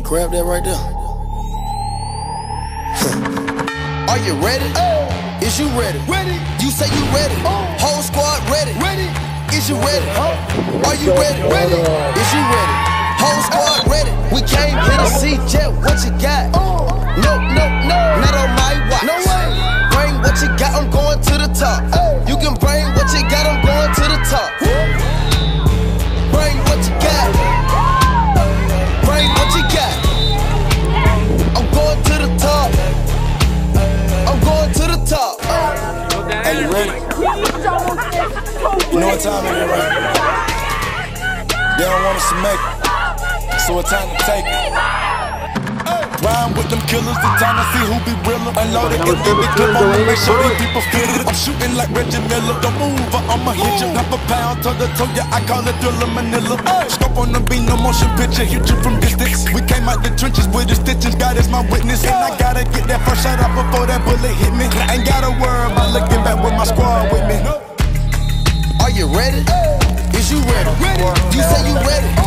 Grab that right there. Are you ready? Is you ready? Ready. You say you ready. Whole squad ready. Ready. Is you ready? Are you ready? Ready. Is you ready? Whole squad ready. We came here to see Jet. What you got? No, not on my watch. No way. Bring what you got. I'm going to the top. You can bring what you got. I'm going to the top. Bring what you got. Bring what you got. I'm going to the top. I'm going to the top. Hey, you ready? You know what time it is, right? They don't want us to make it, so it's time to take it. Rhyme with them killers, the time to see who be realer. Unloaded and then they clip on to make sure these people feel it. I'm shooting like Reggie Miller. Don't move or I'ma hit you. Half a pound toe to toe, yeah, I call it Thriller Manila. Scope on the beat, no motion picture, hit you from distance. We came out the trenches with the stitches, God is my witness. And I gotta get that first shot out before that bullet hit me. Ain't gotta worry about looking back with my squad with me. Are you ready? Is you ready? You say you ready.